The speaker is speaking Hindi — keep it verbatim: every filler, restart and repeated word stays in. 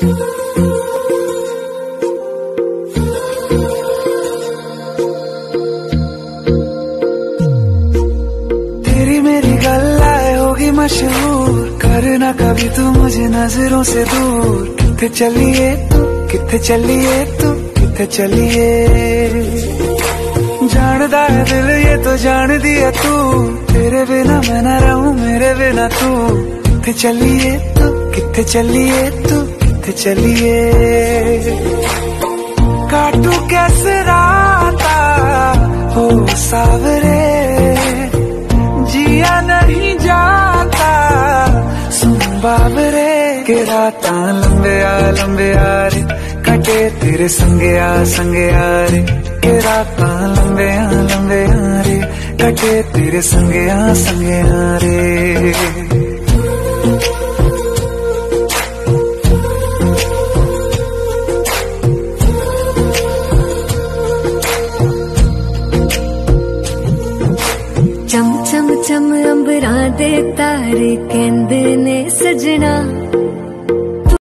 तेरी मेरी गल्लाए होगी मशहूर, करना कभी तू मुझे नजरों से दूर। किथे चलिए तू, किथे चलिए तू, किथे चलिए। जानदा है दिल ये तो जान दिया तू, तेरे बिना मैं न रहूं मेरे बिना तू। किथे चलिए तू, किथे चलिए तू, किथे चलिए। काटू कैसे राता हो सावरे, जिया नहीं जाता सुन बाबरे। के राता लंबे आ लंबे आ रे, कटे तेरे संगे आ संगे आ रे। के राता लंबे आ लंबे आ रे, कटे तेरे संगे आ संगे आ रे। चम चम चम अंबरां दे तारे कहंदे ने सजना,